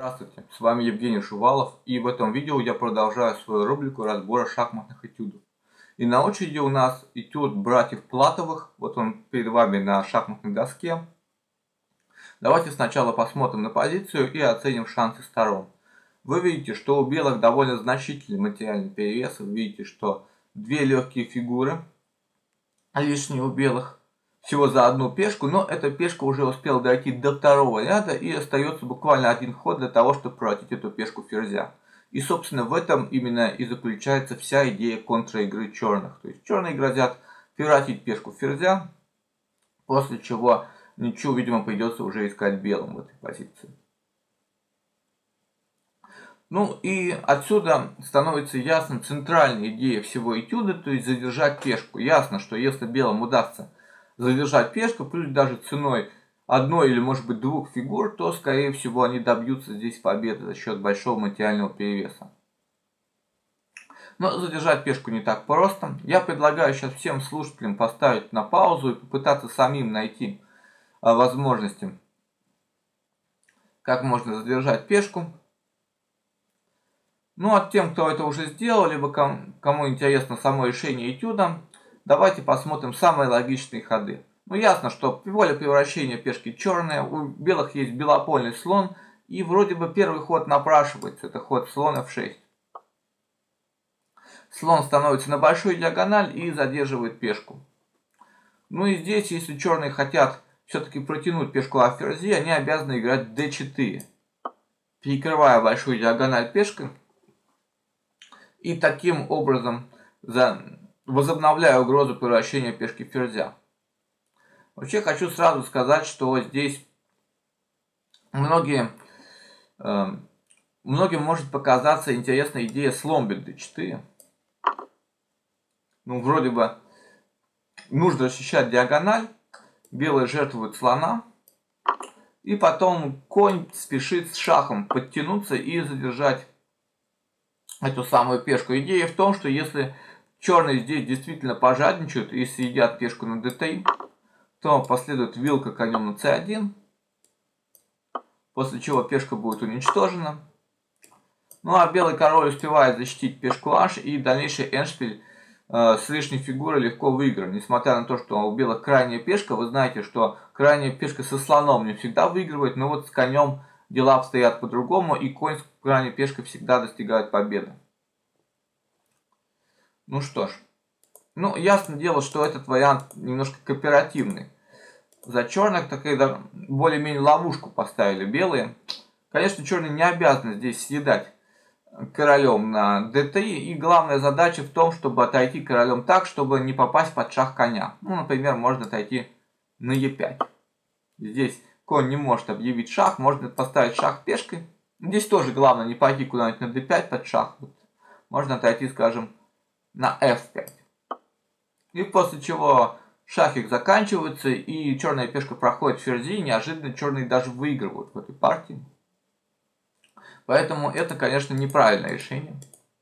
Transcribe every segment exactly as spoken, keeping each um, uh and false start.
Здравствуйте, с вами Евгений Шувалов, и в этом видео я продолжаю свою рубрику разбора шахматных этюдов. И на очереди у нас этюд братьев Платовых, вот он перед вами на шахматной доске. Давайте сначала посмотрим на позицию и оценим шансы сторон. Вы видите, что у белых довольно значительный материальный перевес, вы видите, что две легкие фигуры лишние у белых. Всего за одну пешку, но эта пешка уже успела дойти до второго ряда и остается буквально один ход для того, чтобы превратить эту пешку в ферзя. И собственно в этом именно и заключается вся идея контр-игры черных. То есть черные грозят превратить пешку в ферзя, после чего ничего, видимо, придется уже искать белым в этой позиции. Ну и отсюда становится ясна центральная идея всего этюда, то есть задержать пешку. Ясно, что если белым удастся задержать пешку, плюс даже ценой одной или может быть двух фигур, то скорее всего они добьются здесь победы за счет большого материального перевеса. Но задержать пешку не так просто. Я предлагаю сейчас всем слушателям поставить на паузу и попытаться самим найти возможности, как можно задержать пешку. Ну а тем, кто это уже сделал, либо кому интересно само решение этюда, давайте посмотрим самые логичные ходы. Ну ясно, что поле превращения пешки черное, у белых есть белопольный слон, и вроде бы первый ход напрашивается, это ход слон эф шесть. Слон становится на большую диагональ и задерживает пешку. Ну и здесь, если черные хотят все-таки протянуть пешку а ферзи, они обязаны играть дэ четыре, перекрывая большую диагональ пешкой, и таким образом за... возобновляя угрозу превращения пешки в ферзя. Вообще хочу сразу сказать, что здесь многие, э, многим может показаться интересная идея слон бьет дэ четыре. Ну, вроде бы нужно защищать диагональ, белые жертвуют слона, и потом конь спешит с шахом подтянуться и задержать эту самую пешку. Идея в том, что если черные здесь действительно пожадничают и съедят пешку на дэ три, то последует вилка конем на цэ один, после чего пешка будет уничтожена. Ну а белый король успевает защитить пешку h, и дальнейший эндшпиль э, с лишней фигурой легко выигран. Несмотря на то, что у белых крайняя пешка, вы знаете, что крайняя пешка со слоном не всегда выигрывает, но вот с конем дела обстоят по-другому, и конь с крайней пешкой всегда достигает победы. Ну что ж. Ну, ясно дело, что этот вариант немножко кооперативный. За черных такая более-менее ловушку поставили белые. Конечно, черные не обязаны здесь съедать королем на дэ три. И главная задача в том, чтобы отойти королем так, чтобы не попасть под шах коня. Ну, например, можно отойти на е пять. Здесь конь не может объявить шах, можно поставить шах пешкой. Здесь тоже главное не пойти куда-нибудь на дэ пять под шах. Можно отойти, скажем, на эф пять. И после чего шахик заканчивается, и черная пешка проходит в ферзи, и неожиданно черные даже выигрывают в этой партии. Поэтому это, конечно, неправильное решение.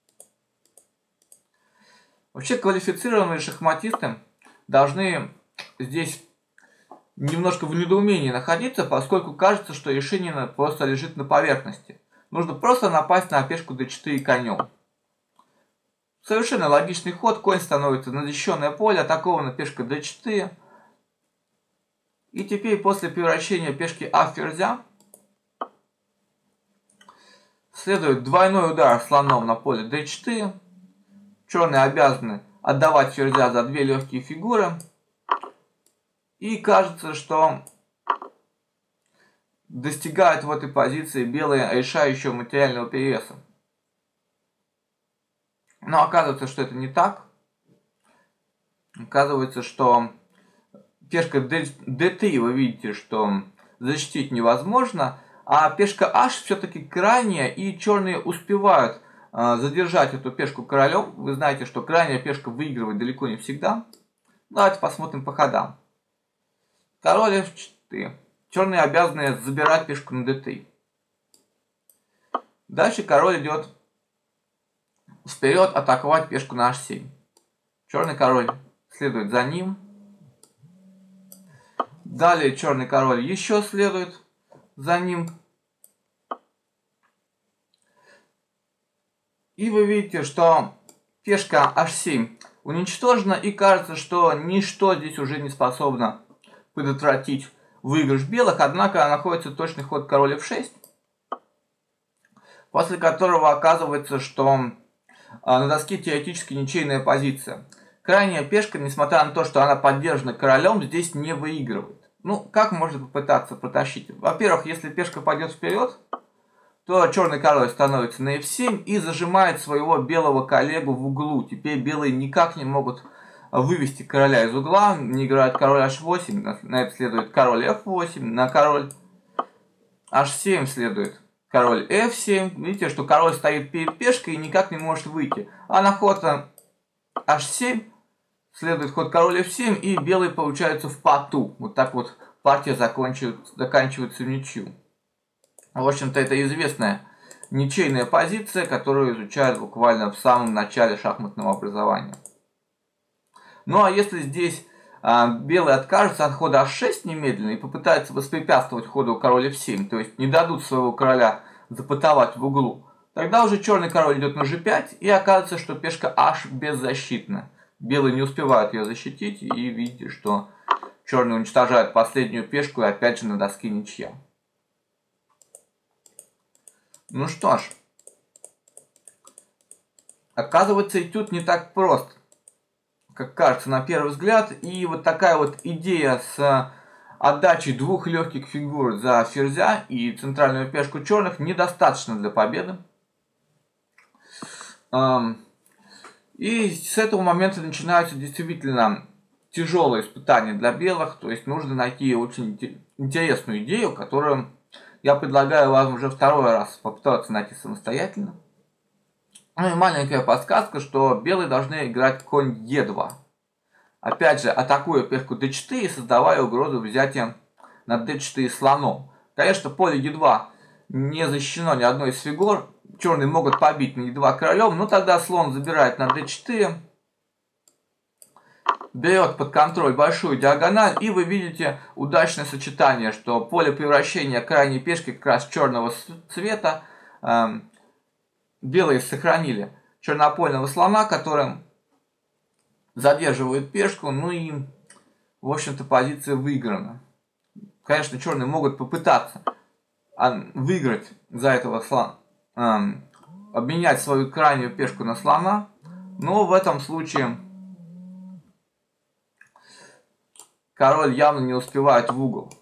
Вообще квалифицированные шахматисты должны здесь немножко в недоумении находиться, поскольку кажется, что решение просто лежит на поверхности. Нужно просто напасть на пешку дэ четыре конем. Совершенно логичный ход, конь становится на защищенное поле, атакована пешка дэ четыре. И теперь после превращения пешки а в ферзя следует двойной удар слоном на поле дэ четыре. Черные обязаны отдавать ферзя за две легкие фигуры. И кажется, что достигают в этой позиции белые решающего материального перевеса. Но оказывается, что это не так. Оказывается, что пешка дэ три, вы видите, что защитить невозможно, а пешка h все-таки крайняя, и черные успевают э, задержать эту пешку королем. Вы знаете, что крайняя пешка выигрывает далеко не всегда. Давайте посмотрим по ходам. Король эф четыре. Черные обязаны забирать пешку на дэ три. Дальше король идет вперед атаковать пешку на аш семь. Черный король следует за ним. Далее черный король еще следует за ним. И вы видите, что пешка аш семь уничтожена, и кажется, что ничто здесь уже не способно предотвратить выигрыш белых, однако находится точный ход король эф шесть, после которого оказывается, что на доске теоретически ничейная позиция. Крайняя пешка, несмотря на то, что она поддержана королем, здесь не выигрывает. Ну, как можно попытаться протащить? Во-первых, если пешка пойдет вперед, то черный король становится на эф семь и зажимает своего белого коллегу в углу. Теперь белые никак не могут вывести короля из угла, не играют король аш восемь, на это следует король эф восемь, на король аш семь следует король эф семь. Видите, что король стоит перед пешкой и никак не может выйти. А на ход аш семь следует ход король эф семь, и белые получаются в поту. Вот так вот партия заканчивается в ничью. В общем-то, это известная ничейная позиция, которую изучают буквально в самом начале шахматного образования. Ну а если здесь а, белые откажутся от хода аш шесть немедленно и попытаются воспрепятствовать ходу король эф семь, то есть не дадут своего короля запотовать в углу, тогда уже черный король идет на жэ пять, и оказывается, что пешка h беззащитна. Белые не успевают ее защитить, и видите, что черные уничтожают последнюю пешку, и опять же на доске ничья. Ну что ж, оказывается, этюд не так прост, как кажется на первый взгляд, и вот такая вот идея с отдачей двух легких фигур за ферзя и центральную пешку черных недостаточно для победы. И с этого момента начинаются действительно тяжелые испытания для белых, то есть нужно найти очень интересную идею, которую я предлагаю вам уже второй раз попытаться найти самостоятельно. Ну и маленькая подсказка, что белые должны играть конь е два. Опять же, атакуя пешку дэ четыре, создавая угрозу взятия на дэ четыре слоном. Конечно, поле е два не защищено ни одной из фигур. Черные могут побить на е два королем, но тогда слон забирает на дэ четыре, берет под контроль большую диагональ, и вы видите удачное сочетание, что поле превращения крайней пешки как раз черного цвета э, белые сохранили чернопольного слона, которым задерживают пешку, ну и, в общем-то, позиция выиграна. Конечно, черные могут попытаться выиграть за этого слона, э, обменять свою крайнюю пешку на слона, но в этом случае король явно не успевает в угол.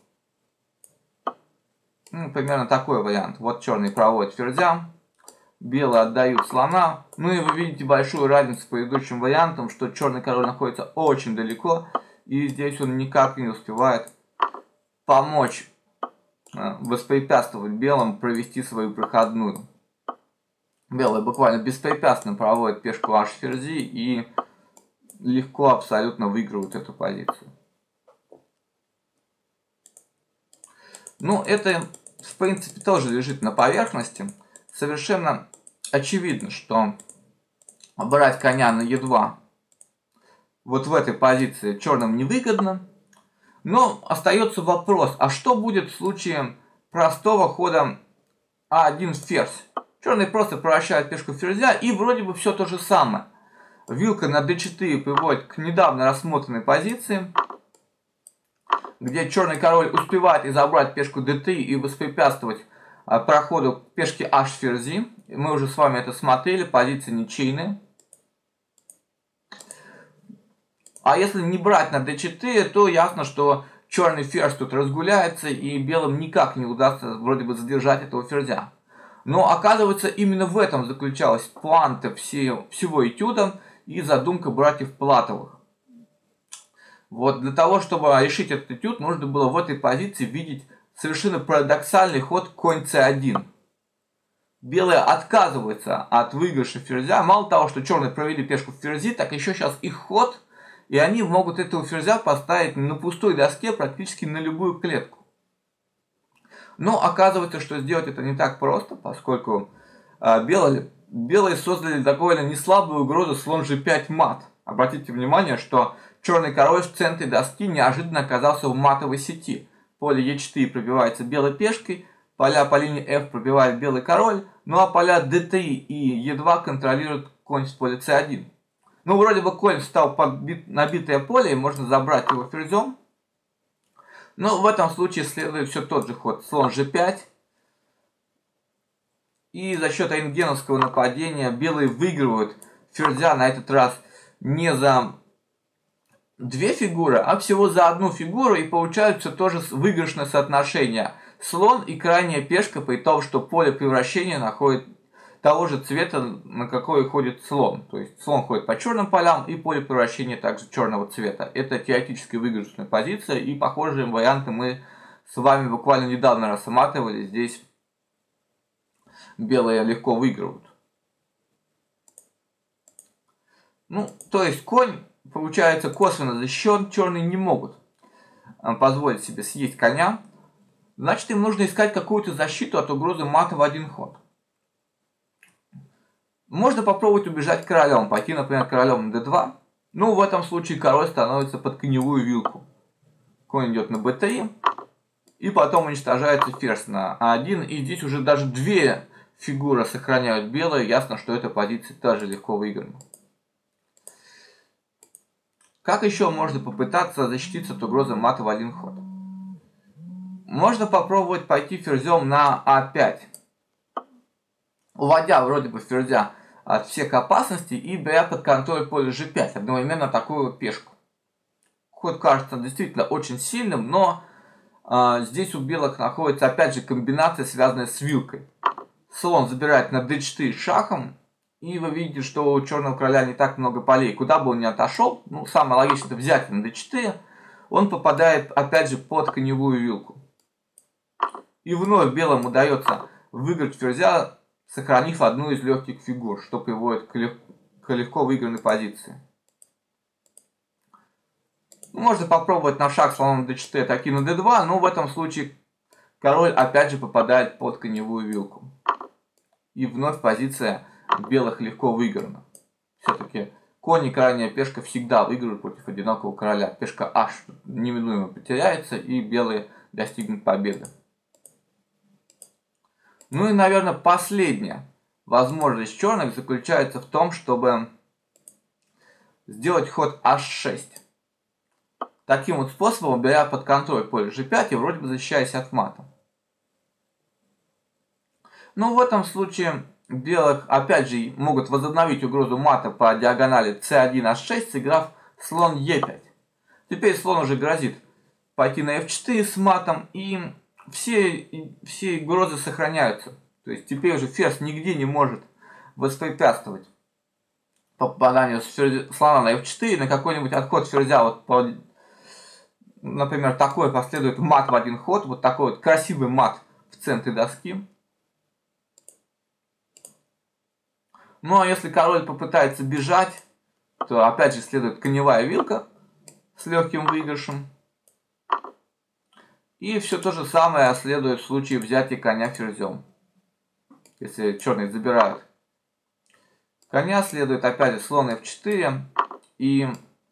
Ну, примерно такой вариант. Вот черный проводит ферзя, белые отдают слона. Ну и вы видите большую разницу с предыдущим вариантом, что черный король находится очень далеко, и здесь он никак не успевает помочь, воспрепятствовать белым провести свою проходную. Белые буквально беспрепятственно проводят пешку аш ферзи и легко абсолютно выигрывают эту позицию. Ну, это, в принципе, тоже лежит на поверхности. Совершенно очевидно, что брать коня на е два вот в этой позиции черным невыгодно. Но остается вопрос, а что будет в случае простого хода а один ферзь? Черный просто превращает пешку в ферзя, и вроде бы все то же самое. Вилка на дэ четыре приводит к недавно рассмотренной позиции, где черный король успевает и забрать пешку дэ три и воспрепятствовать а, проходу пешки аш ферзи. Мы уже с вами это смотрели, позиция ничейная. А если не брать на дэ четыре, то ясно, что черный ферзь тут разгуляется, и белым никак не удастся вроде бы задержать этого ферзя. Но оказывается, именно в этом заключалась поанта всего, всего этюда и задумка братьев Платовых. Вот для того, чтобы решить этот этюд, нужно было в этой позиции видеть совершенно парадоксальный ход конь цэ один. Белые отказываются от выигрыша ферзя. Мало того, что черные провели пешку в ферзи, так еще сейчас их ход, и они могут этого ферзя поставить на пустой доске практически на любую клетку. Но оказывается, что сделать это не так просто, поскольку э, белые, белые создали довольно неслабую угрозу слон жэ пять мат. Обратите внимание, что черный король в центре доски неожиданно оказался в матовой сети. Поле е четыре пробивается белой пешкой, Поля по линии эф пробивает белый король, ну а поля дэ три и е два контролируют конь с поля цэ один. Ну, вроде бы конь встал под бит, набитое поле, и можно забрать его ферзем. Но в этом случае следует все тот же ход. Слон же пять. И за счет рентгеновского нападения белые выигрывают ферзя на этот раз не за две фигуры, а всего за одну фигуру. И получается тоже выигрышное соотношение. Слон и крайняя пешка, при том, что поле превращения находит того же цвета, на какой ходит слон. То есть слон ходит по черным полям, и поле превращения также черного цвета. Это теоретически выигрышная позиция, и похожие варианты мы с вами буквально недавно рассматривали. Здесь белые легко выигрывают. Ну, то есть конь, получается, косвенно защищен, черные не могут позволить себе съесть коня. Значит, им нужно искать какую-то защиту от угрозы мата в один ход. Можно попробовать убежать королем, пойти, например, королем на дэ два. Ну, в этом случае король становится под коневую вилку. Конь идет на бэ три. И потом уничтожается ферзь на а один. И здесь уже даже две фигуры сохраняют белые. Ясно, что эта позиция тоже легко выиграна. Как еще можно попытаться защититься от угрозы мата в один ход? Можно попробовать пойти ферзем на а пять. Уводя вроде бы ферзя от всех опасностей и беря под контроль поле же пять. Одновременно такую пешку. Ход кажется действительно очень сильным, но э, здесь у белых находится опять же комбинация, связанная с вилкой. Слон забирает на дэ четыре шахом. И вы видите, что у черного короля не так много полей. Куда бы он ни отошел, ну, самое логичное это взять на дэ четыре, он попадает опять же под коневую вилку. И вновь белым удается выиграть ферзя, сохранив одну из легких фигур, что приводит к, лег... к легко выигранной позиции. Можно попробовать на шаг слоном дэ четыре атаки на дэ два, но в этом случае король опять же попадает под коневую вилку. И вновь позиция белых легко выиграна. Все-таки конь и крайняя пешка всегда выигрывают против одинокого короля. Пешка аш неминуемо потеряется, и белые достигнут победы. Ну и, наверное, последняя возможность черных заключается в том, чтобы сделать ход аш шесть. Таким вот способом, беря под контроль поле же пять и вроде бы защищаясь от мата. Но в этом случае белых опять же могут возобновить угрозу мата по диагонали цэ один аш шесть, сыграв слон е пять. Теперь слон уже грозит пойти на эф четыре с матом, и все, все угрозы сохраняются. То есть теперь уже ферзь нигде не может воспрепятствовать попаданию слона на эф четыре, на какой-нибудь отход ферзя, вот по, например, такой последует мат в один ход, вот такой вот красивый мат в центре доски. Ну а если король попытается бежать, то опять же следует коневая вилка с легким выигрышем. И все то же самое следует в случае взятия коня ферзем. Если черные забирают коня, следует опять же слон эф четыре и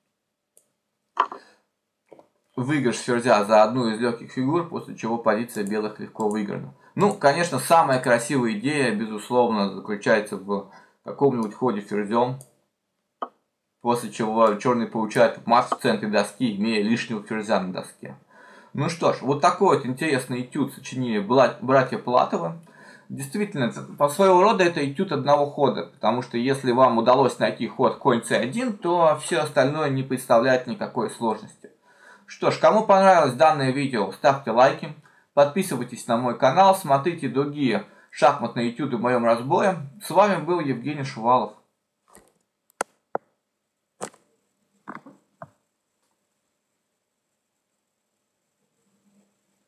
выигрыш ферзя за одну из легких фигур, после чего позиция белых легко выиграна. Ну, конечно, самая красивая идея, безусловно, заключается в каком-нибудь ходе ферзем, после чего черные получают мат в центре доски, имея лишнего ферзя на доске. Ну что ж, вот такой вот интересный этюд сочинили братья Платовы. Действительно, по своего рода это этюд одного хода, потому что если вам удалось найти ход конь цэ один, то все остальное не представляет никакой сложности. Что ж, кому понравилось данное видео, ставьте лайки, подписывайтесь на мой канал, смотрите другие шахматные этюды в моем разборе. С вами был Евгений Шувалов.